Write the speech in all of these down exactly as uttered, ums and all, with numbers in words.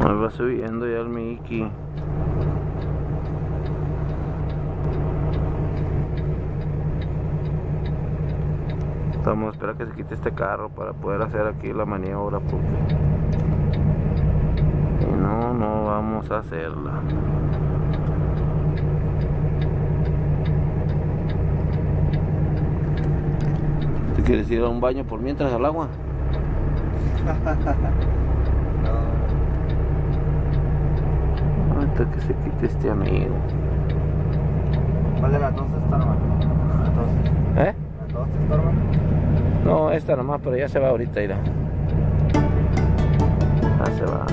Ahí va subiendo ya el Mickey. Estamos a esperar que se quite este carro para poder hacer aquí la maniobra, porque si no, no vamos a hacerla. ¿Te quieres ir a un baño por mientras al agua? No. Hasta que se quite este amigo. ¿Cuál de las dos se estorba? ¿Las dos? ¿Eh? ¿Las dos se estorban? No, esta nomás, pero ya se va ahorita, irá. Ya se va.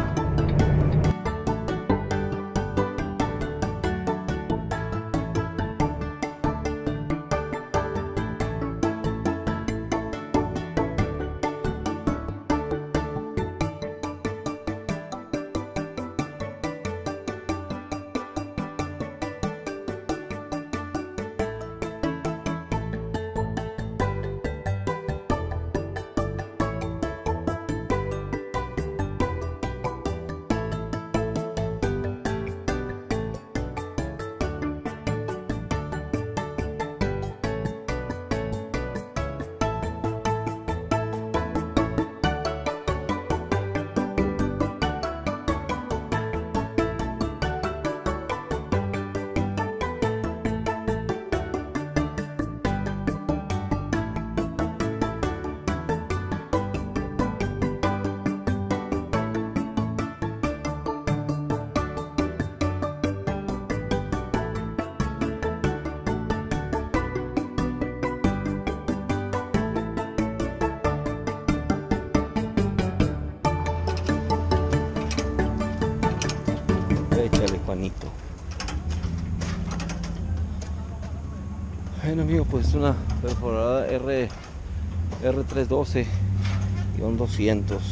Échale, Juanito. Bueno, amigo, pues una perforadora R R trescientos doce doscientos.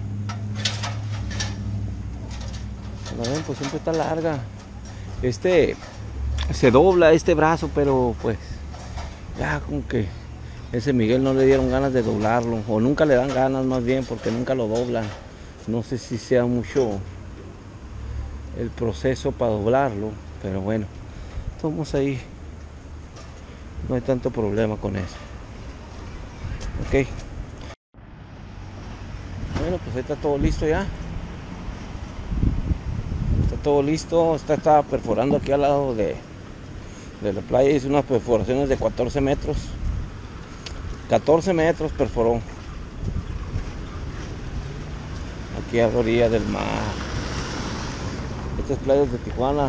Como ven, pues siempre está larga. Este se dobla este brazo, pero pues ya como que ese Miguel no le dieron ganas de doblarlo, o nunca le dan ganas, más bien, porque nunca lo doblan. No sé si sea mucho el proceso para doblarlo, pero bueno, estamos ahí, no hay tanto problema con eso. Ok, bueno, pues ahí está todo listo ya, está todo listo. Esta está perforando aquí al lado de, de la playa. Hice unas perforaciones de catorce metros, catorce metros perforó aquí a la orilla del mar. Estas playas de Tijuana.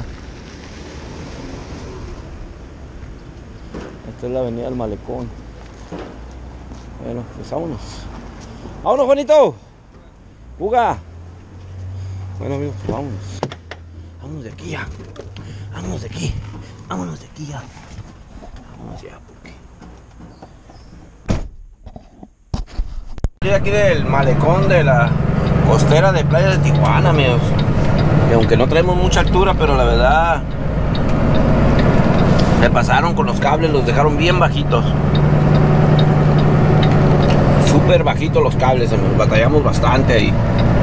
Esta es la avenida del Malecón. Bueno, pues vámonos. ¡Vámonos, Juanito! ¡Juga! Bueno, amigos, pues vámonos. Vámonos de aquí ya. Vámonos de aquí. Vámonos de aquí ya. Vámonos ya, porque... Estoy aquí del Malecón de la costera de playas de Tijuana, amigos. Y aunque no traemos mucha altura, pero la verdad se pasaron con los cables, los dejaron bien bajitos, súper bajitos los cables, nos batallamos bastante ahí.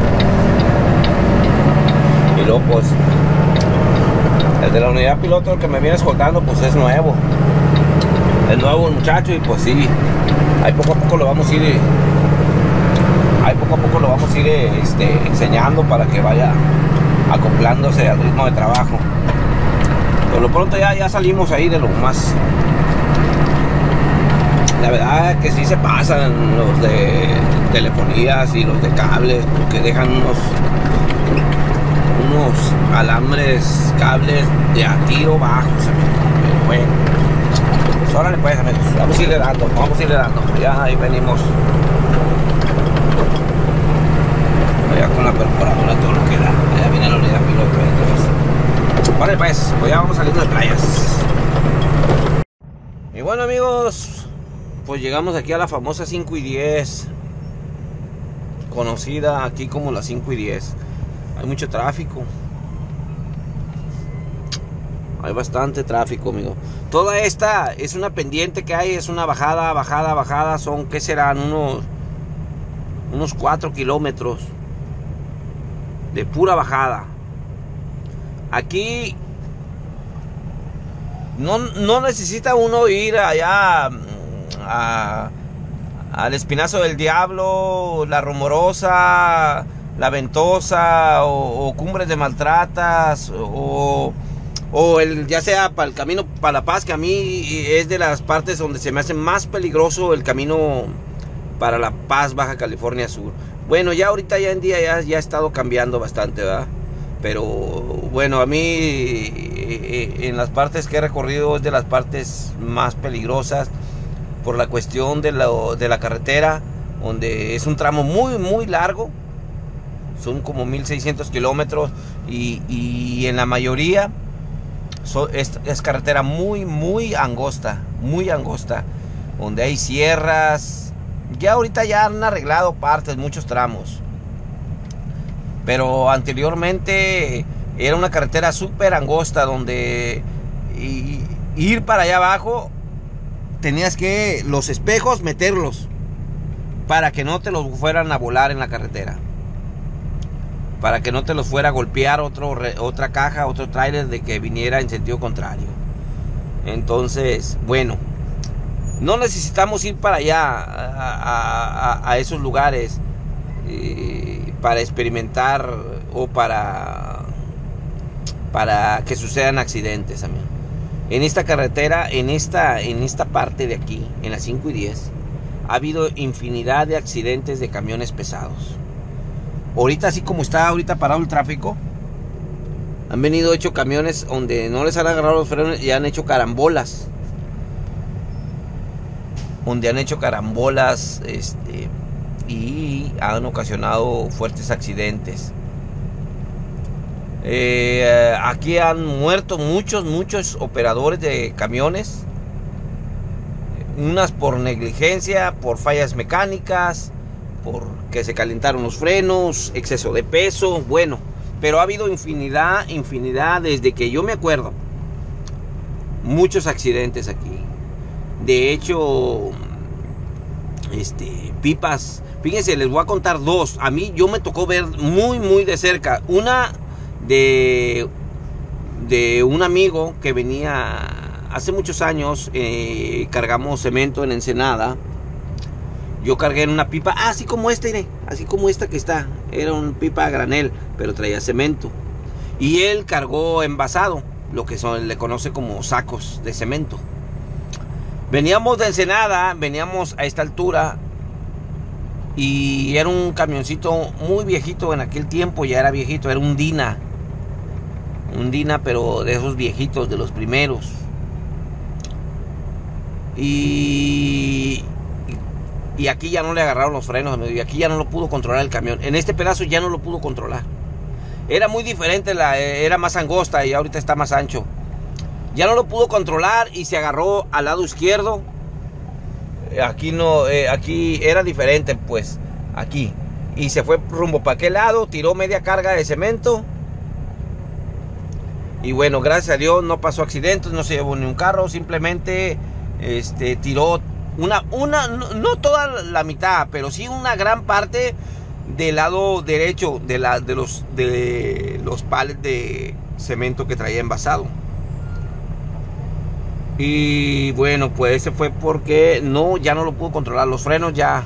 Y luego pues el de la unidad piloto, el que me viene escoltando, pues es nuevo, es nuevo el muchacho, y pues sí, ahí poco a poco lo vamos a ir ahí poco a poco lo vamos a ir este, enseñando para que vaya acoplándose al ritmo de trabajo. Por lo pronto ya, ya salimos ahí de lo más. La verdad que sí se pasan los de telefonías y los de cables, porque dejan unos unos alambres, cables de a tiro bajos. Pero bueno, pues órale pues, amigos, vamos a irle dando, vamos a irle dando. Ya ahí venimos. Ya con la perforadora todo lo que da. Ya viene la unidad piloto, entonces. Vale pues, pues ya vamos saliendo de playas. Y bueno, amigos, pues llegamos aquí a la famosa cinco y diez, conocida aquí como la cinco y diez. Hay mucho tráfico, hay bastante tráfico, amigo. Toda esta es una pendiente que hay, es una bajada, bajada, bajada. Son, ¿qué serán? Unos unos cuatro kilómetros. de pura bajada. Aquí no, no necesita uno ir allá a, al Espinazo del Diablo, La Rumorosa, La Ventosa o, o Cumbres de Maltratas o, o el, ya sea para el camino para La Paz, que a mí es de las partes donde se me hace más peligroso el camino para La Paz, Baja California Sur. Bueno, ya ahorita ya en día ya, ya ha estado cambiando bastante, ¿verdad? Pero bueno, a mí en las partes que he recorrido es de las partes más peligrosas por la cuestión de la, de la carretera, donde es un tramo muy muy largo, son como mil seiscientos kilómetros y, y en la mayoría so, es, es carretera muy muy angosta, muy angosta, donde hay sierras. Ya ahorita ya han arreglado partes, muchos tramos, pero anteriormente era una carretera súper angosta donde y, ir para allá abajo tenías que los espejos meterlos para que no te los fueran a volar en la carretera, para que no te los fuera a golpear otro, otra caja, otro tráiler de que viniera en sentido contrario. Entonces, bueno, no necesitamos ir para allá a, a, a esos lugares eh, para experimentar o para para que sucedan accidentes, amigo. En esta carretera, en esta, en esta parte de aquí, en las cinco y diez, ha habido infinidad de accidentes de camiones pesados. Ahorita, así como está ahorita parado el tráfico, han venido hecho camiones donde no les han agarrado los frenos y han hecho carambolas. Donde han hecho carambolas este, y han ocasionado fuertes accidentes. Eh, aquí han muerto muchos, muchos operadores de camiones. Unas por negligencia, por fallas mecánicas, porque se calentaron los frenos, exceso de peso, bueno. Pero ha habido infinidad, infinidad, desde que yo me acuerdo, muchos accidentes aquí. De hecho, este, pipas, fíjense, les voy a contar dos. A mí, yo me tocó ver muy, muy de cerca. Una de, de un amigo que venía hace muchos años, eh, cargamos cemento en Ensenada. Yo cargué en una pipa, ah, así como esta, iré, así como esta que está. Era una pipa a granel, pero traía cemento. Y él cargó envasado, lo que son, le conoce como sacos de cemento. Veníamos de Ensenada, veníamos a esta altura y era un camioncito muy viejito en aquel tiempo, ya era viejito, era un Dina. Un Dina, pero de esos viejitos, de los primeros. Y, y aquí ya no le agarraron los frenos, y aquí ya no lo pudo controlar el camión. En este pedazo ya no lo pudo controlar. Era muy diferente, la, era más angosta y ahorita está más ancho. Ya no lo pudo controlar y se agarró al lado izquierdo. Aquí no, eh, aquí era diferente, pues, aquí. Y se fue rumbo para aquel lado, tiró media carga de cemento. Y bueno, gracias a Dios no pasó accidentes, no se llevó ni un carro, simplemente este, tiró una, una, no, no toda la mitad, pero sí una gran parte del lado derecho de, la, de los, de los palets de cemento que traía envasado. Y bueno, pues ese fue porque no, ya no lo pudo controlar. Los frenos ya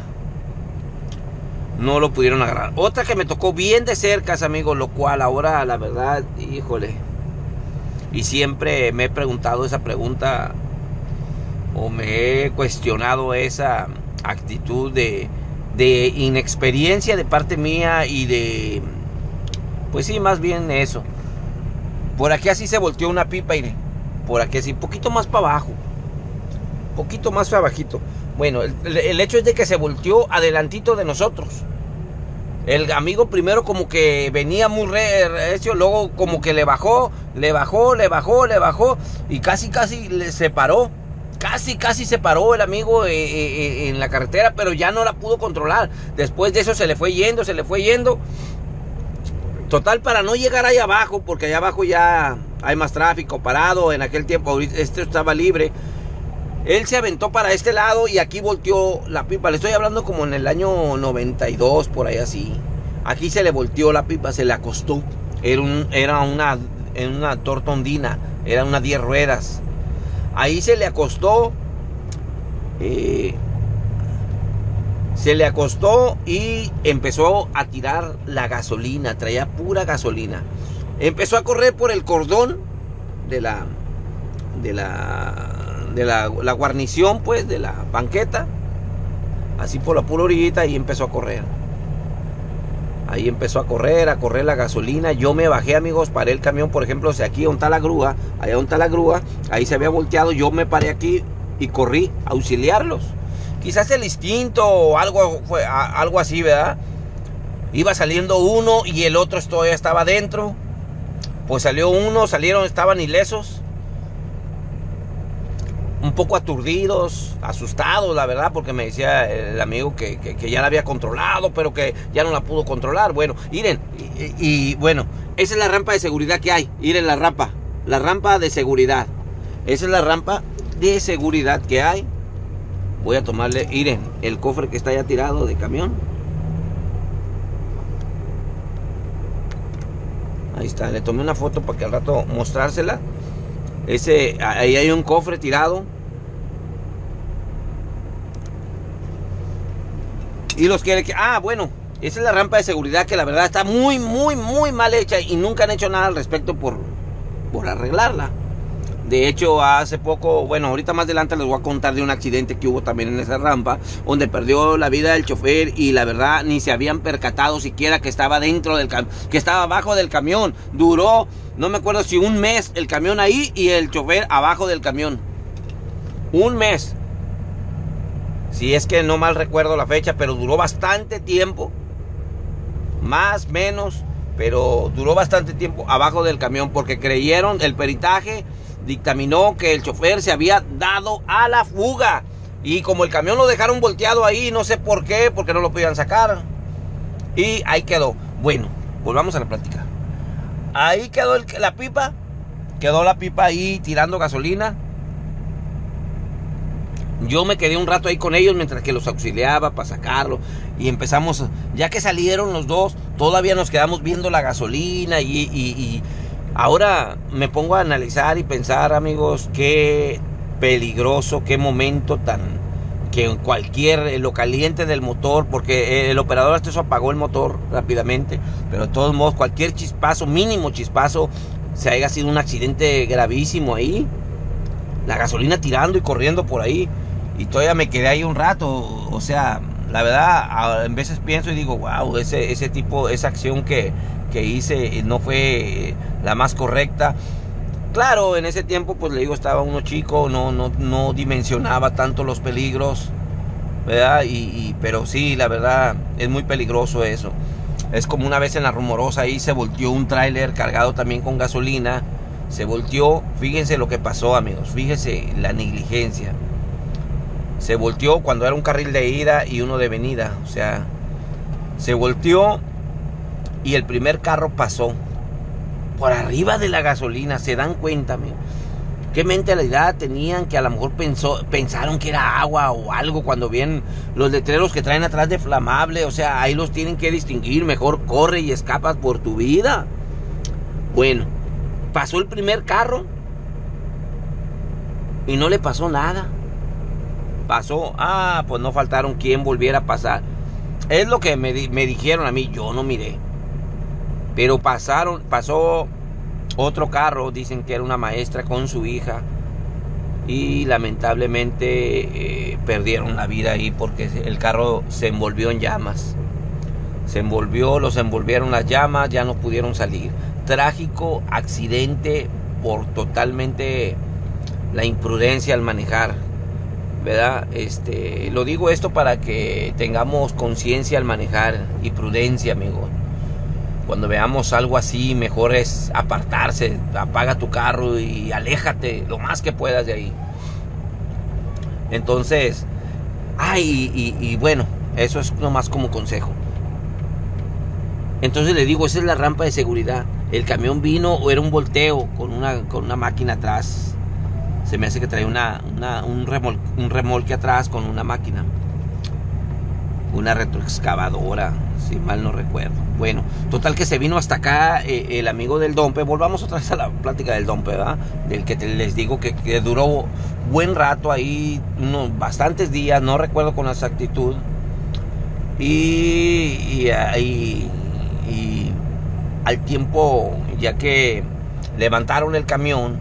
no lo pudieron agarrar. Otra que me tocó bien de cerca, amigos, lo cual ahora la verdad, híjole. Y siempre me he preguntado esa pregunta, o me he cuestionado esa actitud de, de inexperiencia de parte mía y de, pues sí, más bien eso. Por aquí así se volteó una pipa, iré. Por aquí así, poquito más para abajo, poquito más para abajito. Bueno, el, el hecho es de que se volteó adelantito de nosotros. El amigo primero como que venía muy recio, luego como que le bajó, le bajó, le bajó, le bajó y casi casi le se paró. Casi casi se paró el amigo eh, eh, en la carretera, pero ya no la pudo controlar. Después de eso se le fue yendo, se le fue yendo. Total, para no llegar ahí abajo, porque allá abajo ya hay más tráfico parado. En aquel tiempo, ahorita este estaba libre. Él se aventó para este lado y aquí volteó la pipa. Le estoy hablando como en el año noventa y dos, por ahí así. Aquí se le volteó la pipa, se le acostó. Era, un, era una, una tortondina, era una diez ruedas. Ahí se le acostó. Eh, se le acostó y empezó a tirar la gasolina. Traía pura gasolina. Empezó a correr por el cordón de la de la de la, la guarnición, pues, de la banqueta, así por la pura orillita, y empezó a correr. Ahí empezó a correr, a correr la gasolina. Yo me bajé, amigos, paré el camión, por ejemplo, si aquí donde está la grúa, allá donde está la grúa, ahí se había volteado, yo me paré aquí y corrí a auxiliarlos. Quizás el instinto o algo, fue, algo así, ¿verdad? Iba saliendo uno y el otro todavía estaba adentro. Pues salió uno, salieron, estaban ilesos. Un poco aturdidos, asustados, la verdad, porque me decía el amigo que, que, que ya la había controlado, pero que ya no la pudo controlar. Bueno, miren, y, y bueno, esa es la rampa de seguridad que hay. Miren la rampa, la rampa de seguridad. Esa es la rampa de seguridad que hay. Voy a tomarle, miren, el cofre que está ya tirado de camión. Ahí está, le tomé una foto para que al rato mostrársela. Ese, ahí hay un cofre tirado. Y los que... Ah, bueno, esa es la rampa de seguridad que la verdad está muy, muy, muy mal hecha. Y nunca han hecho nada al respecto por, por arreglarla. De hecho, hace poco, bueno, ahorita más adelante les voy a contar de un accidente que hubo también en esa rampa, donde perdió la vida el chofer y la verdad ni se habían percatado siquiera que estaba dentro del camión, que estaba abajo del camión. Duró, no me acuerdo si un mes el camión ahí y el chofer abajo del camión. Un mes. Si es que no mal recuerdo la fecha, pero duró bastante tiempo. Más, menos, pero duró bastante tiempo abajo del camión porque creyeron, el peritaje dictaminó que el chofer se había dado a la fuga. Y como el camión lo dejaron volteado ahí, no sé por qué, porque no lo podían sacar. Y ahí quedó. Bueno, volvamos a la plática. Ahí quedó el, la pipa. Quedó la pipa ahí tirando gasolina. Yo me quedé un rato ahí con ellos mientras que los auxiliaba para sacarlo. Y empezamos, ya que salieron los dos, todavía nos quedamos viendo la gasolina y... y, y ahora me pongo a analizar y pensar, amigos, qué peligroso, qué momento tan... que en cualquier, lo caliente del motor, porque el operador hasta eso apagó el motor rápidamente, pero de todos modos, cualquier chispazo, mínimo chispazo, se haya sido un accidente gravísimo ahí. La gasolina tirando y corriendo por ahí, y todavía me quedé ahí un rato, o sea, la verdad, en veces pienso y digo, wow, ese, ese tipo, esa acción que... que hice no fue la más correcta. Claro, en ese tiempo, pues le digo, estaba uno chico, no, no, no dimensionaba tanto los peligros, ¿verdad? Y, y, pero sí, la verdad, es muy peligroso eso. Es como una vez en la Rumorosa, ahí se volteó un tráiler cargado también con gasolina. Se volteó, fíjense lo que pasó, amigos, fíjense la negligencia. Se volteó cuando era un carril de ida y uno de venida, o sea, se volteó. Y el primer carro pasó por arriba de la gasolina. ¿Se dan cuenta, amigo? ¿Qué mentalidad tenían? Que a lo mejor pensó, pensaron que era agua o algo cuando ven los letreros que traen atrás de flamable. O sea, ahí los tienen que distinguir. Mejor corre y escapas por tu vida. Bueno, pasó el primer carro y no le pasó nada. Pasó, ah, pues no faltaron quien volviera a pasar. Es lo que me, me dijeron a mí, yo no miré. Pero pasaron, pasó otro carro, dicen que era una maestra con su hija. Y lamentablemente eh, perdieron la vida ahí porque el carro se envolvió en llamas. Se envolvió, los envolvieron las llamas, ya no pudieron salir. Trágico accidente por totalmente la imprudencia al manejar, ¿verdad? Este, lo digo esto para que tengamos conciencia al manejar y prudencia, amigos. Cuando veamos algo así, mejor es apartarse, apaga tu carro y aléjate lo más que puedas de ahí. Entonces, ay, y, y, y bueno, eso es nomás como consejo. Entonces le digo, esa es la rampa de seguridad. El camión vino o era un volteo con una, con una máquina atrás. Se me hace que trae una, una, un, remol, un remolque atrás con una máquina. Una retroexcavadora. si mal no recuerdo. Bueno, total que se vino hasta acá eh, el amigo del Dompe. Volvamos otra vez a la plática del Dompe, ¿verdad? Del que te, les digo que, que duró buen rato ahí, unos bastantes días, no recuerdo con exactitud. Y, y, y, y al tiempo, ya que levantaron el camión,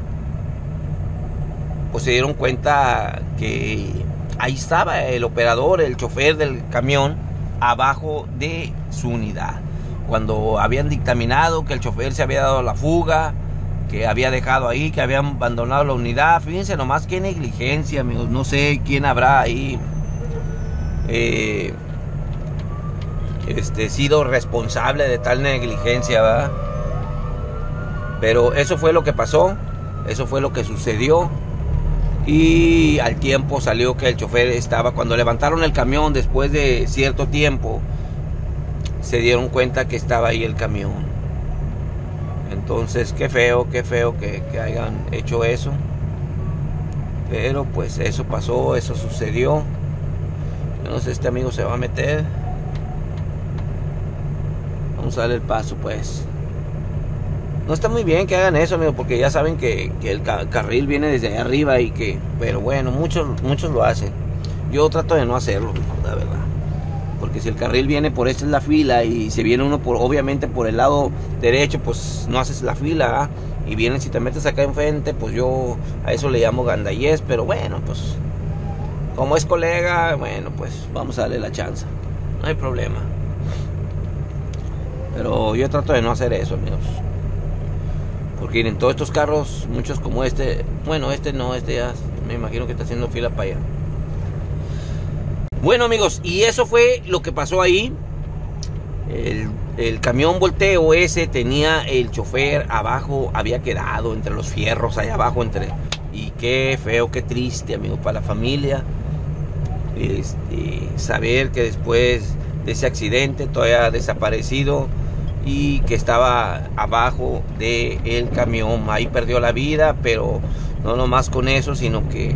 pues se dieron cuenta que ahí estaba el operador, el chofer del camión, abajo de su unidad. Cuando habían dictaminado que el chofer se había dado la fuga, que había dejado ahí, que habían abandonado la unidad. Fíjense nomás qué negligencia, amigos. No sé quién habrá ahí eh, este, sido responsable de tal negligencia, ¿verdad? Pero eso fue lo que pasó, eso fue lo que sucedió. Y al tiempo salió que el chofer estaba, cuando levantaron el camión después de cierto tiempo, se dieron cuenta que estaba ahí el camión. Entonces, qué feo, qué feo que, que hayan hecho eso. Pero pues eso pasó, eso sucedió. Yo no sé, este amigo se va a meter. Vamos a darle el paso, pues. No está muy bien que hagan eso, amigo, porque ya saben que, que el ca carril viene desde ahí arriba y que... Pero bueno, muchos, muchos lo hacen. Yo trato de no hacerlo, la verdad. Porque si el carril viene por esta es la fila y si viene uno por, obviamente por el lado derecho, pues no haces la fila, ¿eh? Y vienen, si te metes acá enfrente, pues yo a eso le llamo gandallez. Pero bueno, pues como es colega, bueno, pues vamos a darle la chance. No hay problema. Pero yo trato de no hacer eso, amigos. Porque en todos estos carros, muchos como este, bueno, este no, este ya me imagino que está haciendo fila para allá. Bueno, amigos, y eso fue lo que pasó ahí. El, el camión volteo ese tenía el chofer abajo, había quedado entre los fierros allá abajo, entre... Y qué feo, qué triste, amigos, para la familia. Este, saber que después de ese accidente todavía ha desaparecido y que estaba abajo del camión. Ahí perdió la vida, pero no nomás con eso, sino que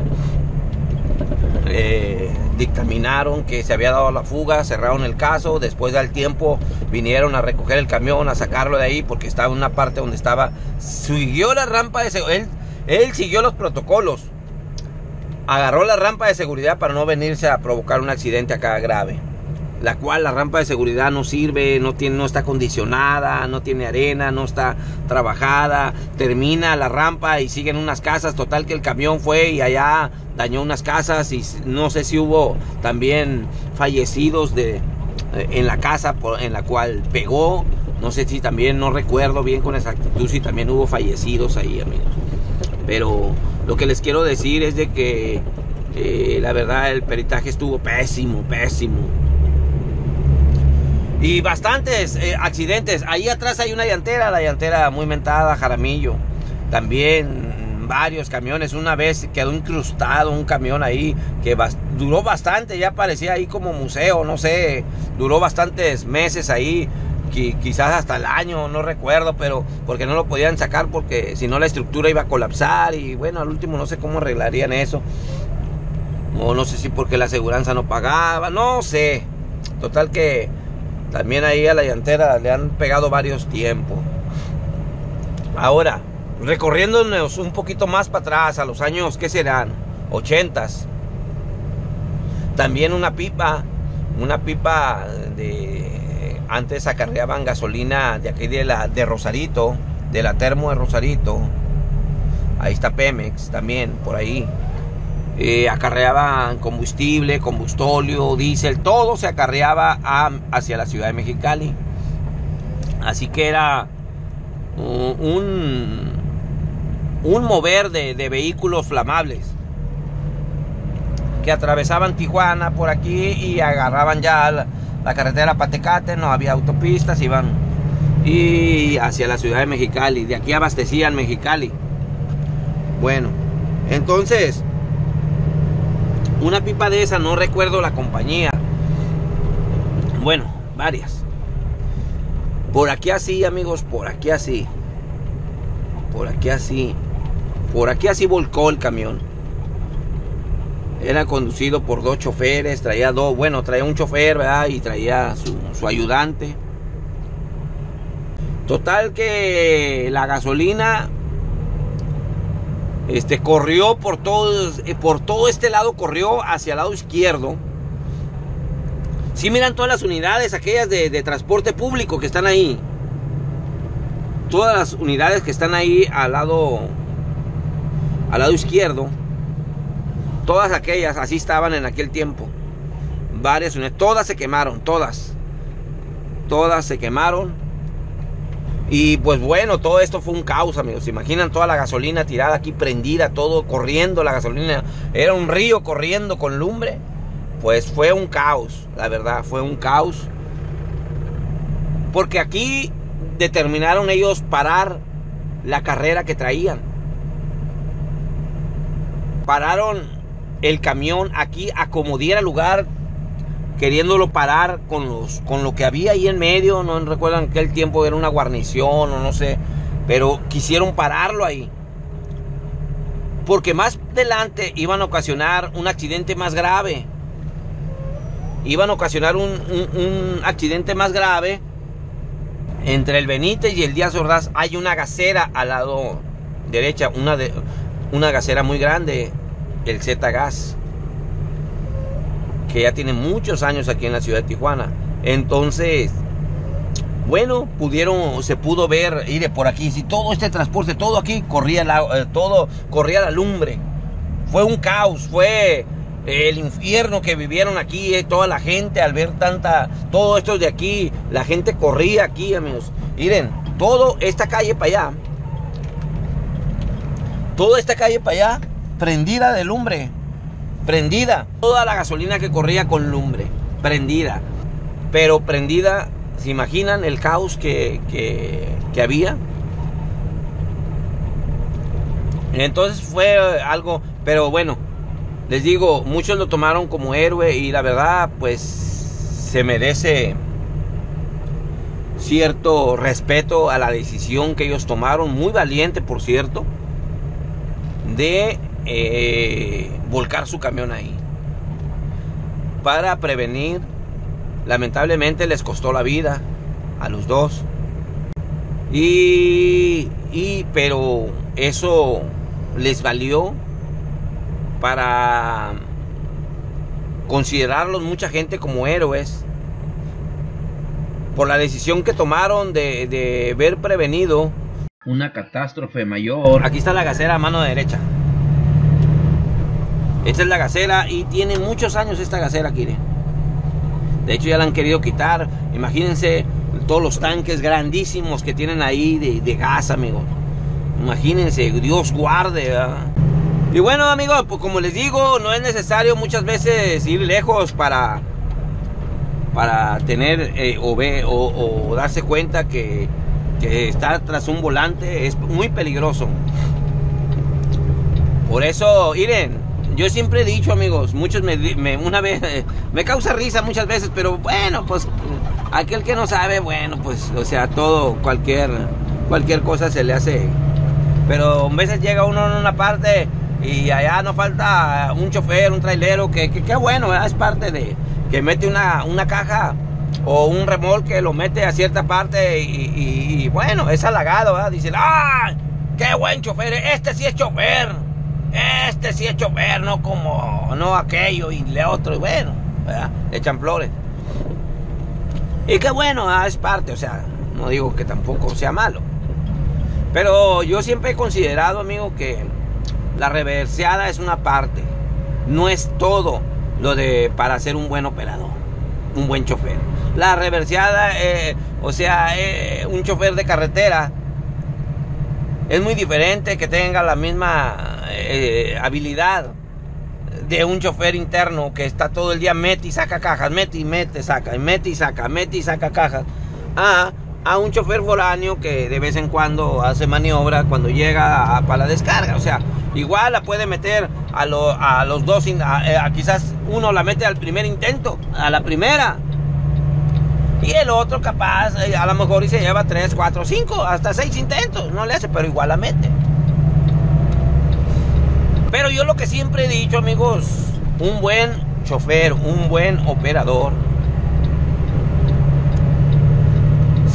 eh, dictaminaron que se había dado la fuga, cerraron el caso. Después del tiempo vinieron a recoger el camión, a sacarlo de ahí, porque estaba en una parte donde estaba, siguió la rampa de seguridad, él, él siguió los protocolos, agarró la rampa de seguridad para no venirse a provocar un accidente acá grave. La cual la rampa de seguridad no sirve, no, tiene, no está acondicionada, no tiene arena, no está trabajada. Termina la rampa y siguen unas casas. Total que el camión fue y allá dañó unas casas. Y no sé si hubo también fallecidos de, en la casa por, en la cual pegó. No sé si también, no recuerdo bien con exactitud si también hubo fallecidos ahí, amigos. Pero lo que les quiero decir es de que eh, la verdad el peritaje estuvo pésimo, pésimo. Y bastantes eh, accidentes. Ahí atrás hay una llantera, la llantera muy mentada, Jaramillo. También varios camiones. Una vez quedó incrustado un camión ahí que bast duró bastante, ya parecía ahí como museo, no sé. Duró bastantes meses ahí, qui quizás hasta el año, no recuerdo, pero porque no lo podían sacar porque si no la estructura iba a colapsar. Y bueno, al último no sé cómo arreglarían eso. O no sé si porque la aseguranza no pagaba, no sé. Total que también ahí a la llantera le han pegado varios tiempos. Ahora, recorriéndonos un poquito más para atrás, a los años, ¿qué serán? ochentas. También una pipa, una pipa de... Antes acarreaban gasolina de aquí de, la, de Rosarito, de la Termo de Rosarito. Ahí está Pemex también, por ahí. Eh, acarreaban combustible, combustóleo, diésel, todo se acarreaba a, hacia la ciudad de Mexicali. Así que era uh, un, un mover de, de vehículos flamables que atravesaban Tijuana por aquí y agarraban ya la, la carretera Patecate, no había autopistas, iban y hacia la ciudad de Mexicali. De aquí abastecían Mexicali. Bueno, entonces una pipa de esa, no recuerdo la compañía. Bueno, varias. Por aquí así, amigos, por aquí así. Por aquí así. Por aquí así volcó el camión. Era conducido por dos choferes, traía dos, bueno, traía un chofer, ¿verdad? Y traía su, su ayudante. Total que la gasolina este, corrió por todo, por todo este lado, corrió hacia el lado izquierdo. Si miran todas las unidades, aquellas de, de transporte público que están ahí. Todas las unidades que están ahí al lado, al lado izquierdo. Todas aquellas, así estaban en aquel tiempo. Varias unidades, todas se quemaron, todas. Todas se quemaron. Y pues bueno, todo esto fue un caos, amigos. ¿Se imaginan toda la gasolina tirada aquí, prendida, todo corriendo? La gasolina era un río corriendo con lumbre. Pues fue un caos, la verdad, fue un caos. Porque aquí determinaron ellos parar la carrera que traían. Pararon el camión aquí a como diera lugar, queriéndolo parar con, los, con lo que había ahí en medio. No recuerdan que aquel tiempo era una guarnición o no sé, pero quisieron pararlo ahí porque más adelante iban a ocasionar un accidente más grave. Iban a ocasionar un, un, un accidente más grave. Entre el Benítez y el Díaz Ordaz hay una gasera al lado derecha, una, de, una gasera muy grande, el Z-Gas, que ya tiene muchos años aquí en la ciudad de Tijuana. Entonces, bueno, pudieron, se pudo ver, ir por aquí, si todo este transporte, todo aquí corría la, eh, todo corría la lumbre. Fue un caos, fue el infierno que vivieron aquí, eh, toda la gente al ver tanta, todo esto de aquí, la gente corría aquí, amigos. Miren, toda esta calle para allá, toda esta calle para allá, prendida de lumbre. Prendida, toda la gasolina que corría con lumbre, prendida, pero prendida. ¿Se imaginan el caos que, que, que había? Entonces fue algo, pero bueno, les digo, muchos lo tomaron como héroe y la verdad, pues, se merece cierto respeto a la decisión que ellos tomaron, muy valiente, por cierto, de Eh, volcar su camión ahí para prevenir. Lamentablemente les costó la vida a los dos y, y pero eso les valió para considerarlos mucha gente como héroes por la decisión que tomaron de, de haber prevenido una catástrofe mayor. Aquí está la gasera a mano derecha. Esta es la gasera y tiene muchos años esta gasera aquí. De hecho ya la han querido quitar. Imagínense todos los tanques grandísimos que tienen ahí de, de gas, amigos. Imagínense, Dios guarde, ¿verdad? Y bueno, amigos, pues como les digo, no es necesario muchas veces ir lejos para, para tener eh, o, ver, o, o darse cuenta que, que estar tras un volante es muy peligroso. Por eso, miren, yo siempre he dicho, amigos, muchos me, me una vez me causa risa muchas veces, pero bueno, pues aquel que no sabe, bueno, pues, o sea, todo, cualquier, cualquier cosa se le hace. Pero a veces llega uno en una parte y allá no falta un chofer, un trailero, que, que, que bueno, ¿verdad? Es parte de que mete una, una caja o un remolque, lo mete a cierta parte y, y, y bueno, es halagado, ¿verdad? Dicen, ¡ah! ¡Qué buen chofer! Este sí es chofer. Este sí es chofer, no como, no aquello y le otro, y bueno, ¿verdad? Le echan flores. Y qué bueno, ¿verdad? Es parte, o sea, no digo que tampoco sea malo. Pero yo siempre he considerado, amigo, que la reverseada es una parte. No es todo lo de para ser un buen operador, un buen chofer. La reverseada, eh, o sea, eh, un chofer de carretera es muy diferente que tenga la misma eh, habilidad de un chofer interno que está todo el día mete y saca cajas, mete y mete, saca, y mete y saca, mete y saca cajas, a, a un chofer foráneo que de vez en cuando hace maniobra cuando llega a, para la descarga. O sea, igual la puede meter a, lo, a los dos, a, a, quizás uno la mete al primer intento, a la primera. Y el otro capaz, a lo mejor y se lleva tres, cuatro, cinco, hasta seis intentos. No le hace, pero igual la mete. Pero yo lo que siempre he dicho, amigos, un buen chofer, un buen operador,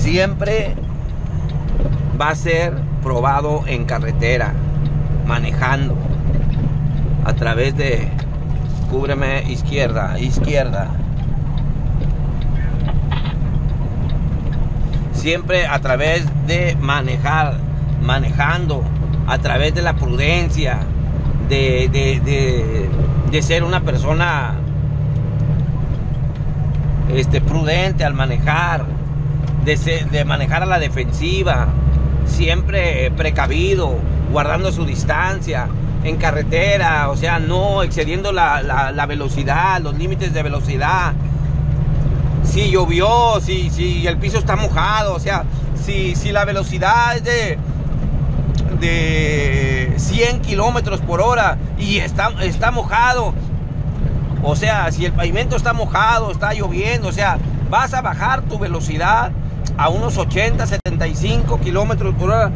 siempre va a ser probado en carretera, manejando a través de, cúbreme, izquierda, izquierda. Siempre a través de manejar, manejando, a través de la prudencia, de, de, de, de ser una persona este, prudente al manejar, de, ser, de manejar a la defensiva, siempre precavido, guardando su distancia en carretera, o sea, no excediendo la, la, la velocidad, los límites de velocidad. Si llovió, si, si el piso está mojado, o sea, si, si la velocidad es de, de cien kilómetros por hora y está, está mojado, o sea, si el pavimento está mojado, está lloviendo, o sea, vas a bajar tu velocidad a unos ochenta, setenta y cinco kilómetros por hora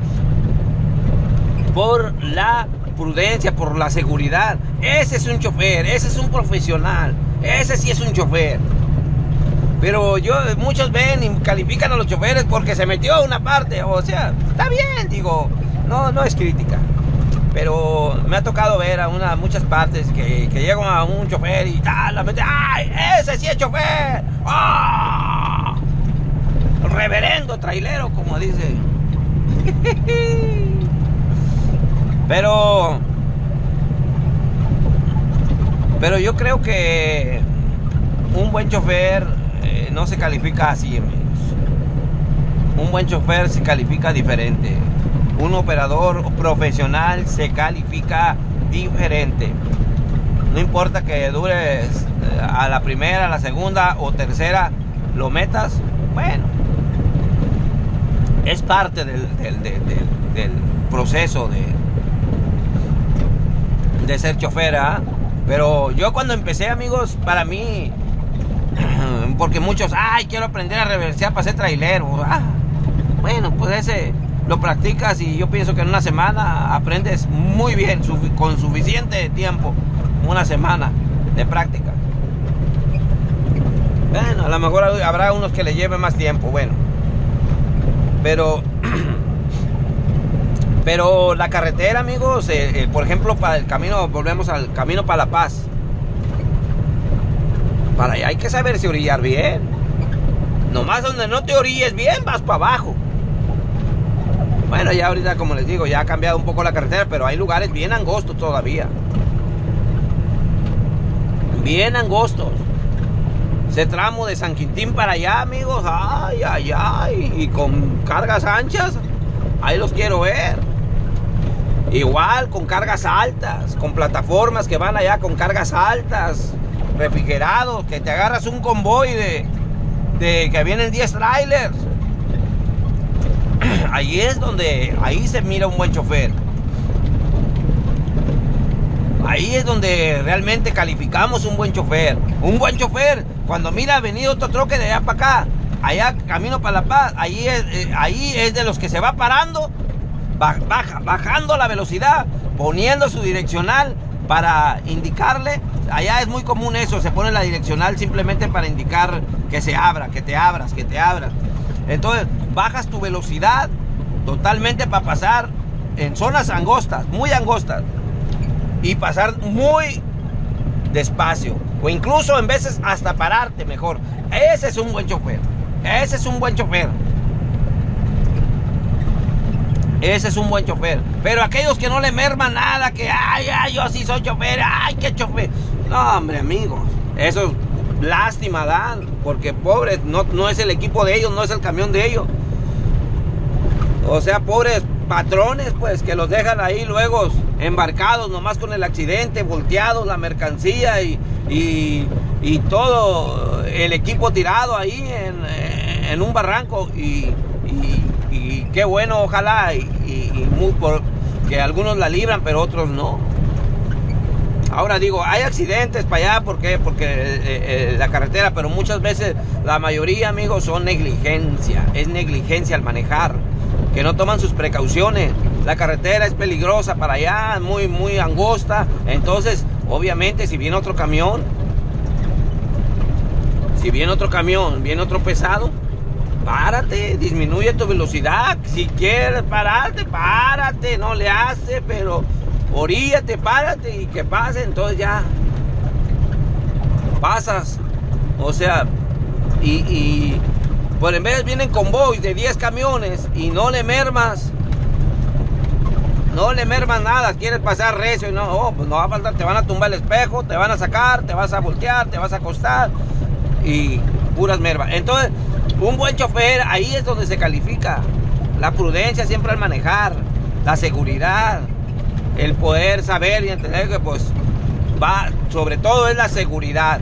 por la prudencia, por la seguridad. Ese es un chofer, ese es un profesional, ese sí es un chofer. Pero yo, muchos ven y califican a los choferes porque se metió a una parte, o sea, está bien, digo, no, no es crítica. Pero me ha tocado ver a una, muchas partes que, que llegan a un chofer y tal, la mete, ¡ay, ese sí es chofer! ¡Oh! Reverendo trailero, como dice. Pero, pero yo creo que un buen chofer eh, no se califica así, amigos. Un buen chofer se califica diferente. Un operador profesional se califica diferente. No importa que dures a la primera, a la segunda o tercera, lo metas, bueno, es parte del, del, del, del, del proceso de, de ser chofer, ¿eh? Pero yo cuando empecé, amigos, para mí, porque muchos, ay, quiero aprender a reversear para ser trailero. Ah, bueno, pues ese lo practicas y yo pienso que en una semana aprendes muy bien, con suficiente tiempo, una semana de práctica. Bueno, a lo mejor habrá unos que le lleven más tiempo, bueno. Pero, pero la carretera, amigos, eh, eh, por ejemplo, para el camino, volvemos al camino para La Paz. Para allá hay que saberse orillar bien. Nomás donde no te orilles bien, vas para abajo. Bueno, ya ahorita, como les digo, ya ha cambiado un poco la carretera, pero hay lugares bien angostos todavía. Bien angostos. Ese tramo de San Quintín para allá, amigos, ay, ay, ay, y con cargas anchas, ahí los quiero ver. Igual con cargas altas, con plataformas que van allá con cargas altas, refrigerados, que te agarras un convoy de, de que vienen diez trailers. Ahí es donde, ahí se mira un buen chofer. Ahí es donde realmente calificamos un buen chofer. Un buen chofer, cuando mira venir otro troque de allá para acá, allá camino para La Paz, ahí es, eh, ahí es de los que se va parando, baja, bajando la velocidad, poniendo su direccional para indicarle. Allá es muy común eso, se pone la direccional simplemente para indicar que se abra, que te abras, que te abras. Entonces bajas tu velocidad totalmente para pasar en zonas angostas, muy angostas, y pasar muy despacio, o incluso en veces hasta pararte mejor. Ese es un buen chofer. Ese es un buen chofer. Ese es un buen chofer. Pero aquellos que no le merman nada, que ay, ay, yo sí soy chofer, ay, qué chofer. No, hombre, amigos, eso lástima dan, porque pobres, no, no es el equipo de ellos, no es el camión de ellos. O sea, pobres patrones, pues, que los dejan ahí luego embarcados nomás con el accidente, volteados, la mercancía y, y, y todo el equipo tirado ahí en, en un barranco. Y, y, y qué bueno, ojalá, y, y, y muy por, que algunos la libran, pero otros no. Ahora digo, hay accidentes para allá, ¿por qué? Porque eh, eh, la carretera, pero muchas veces, la mayoría, amigos, son negligencia. Es negligencia al manejar, que no toman sus precauciones. La carretera es peligrosa para allá, muy, muy angosta. Entonces, obviamente, si viene otro camión, si viene otro camión, viene otro pesado, párate, disminuye tu velocidad. Si quieres pararte, párate, no le hace, pero oríllate, párate y que pase, entonces ya pasas. O sea, y, y pues en vez vienen convoys de diez camiones y no le mermas, no le mermas nada, quieres pasar recio y no, oh, pues no va a faltar, te van a tumbar el espejo, te van a sacar, te vas a voltear, te vas a acostar y puras mermas. Entonces, un buen chofer, ahí es donde se califica la prudencia siempre al manejar, la seguridad, el poder saber y entender que pues va, sobre todo es la seguridad.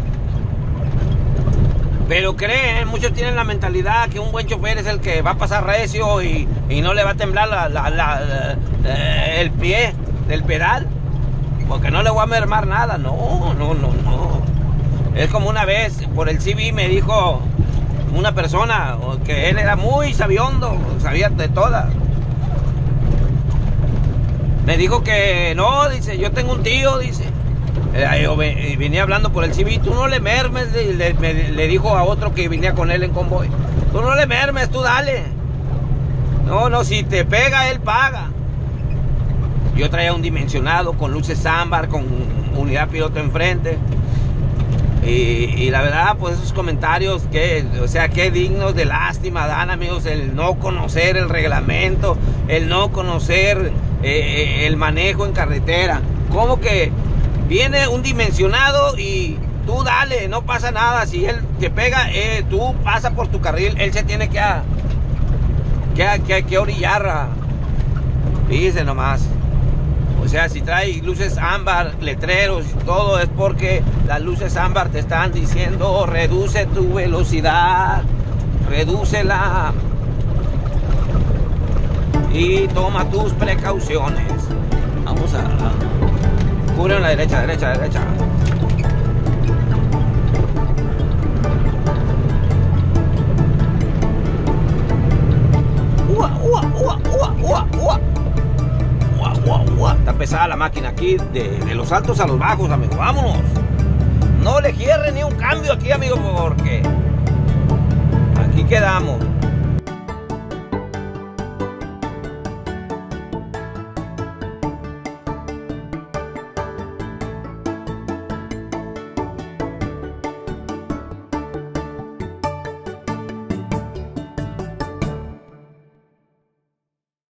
Pero creen, muchos tienen la mentalidad que un buen chofer es el que va a pasar recio y, y no le va a temblar la, la, la, la, el pie del pedal, porque no le voy a mermar nada. No, no, no, no. Es como una vez por el C B me dijo una persona que él era muy sabiondo, sabía de todas. Me dijo que no, dice, yo tengo un tío, dice. Yo venía hablando por el C B, tú no le mermes, le, le, le dijo a otro que venía con él en convoy. Tú no le mermes, tú dale. No, no, si te pega, él paga. Yo traía un dimensionado con luces ámbar, con unidad piloto enfrente. Y, y la verdad, pues esos comentarios, que, o sea, qué dignos de lástima dan, amigos, el no conocer el reglamento, el no conocer eh, el manejo en carretera. ¿Cómo que viene un dimensionado y tú dale, no pasa nada? Si él te pega, eh, tú pasa por tu carril, él se tiene que, a, que, a, que, que orillar. Fíjese nomás. O sea, si trae luces ámbar, letreros y todo, es porque las luces ámbar te están diciendo reduce tu velocidad, redúcela y toma tus precauciones. Vamos a... Cubre a la derecha, derecha, derecha. Ua, ua, ua, ua, ua, ua. Ua, ua, ua. Está pesada la máquina aquí, de, de los altos a los bajos, amigo. Vámonos. No le cierre ni un cambio aquí, amigo, porque aquí quedamos.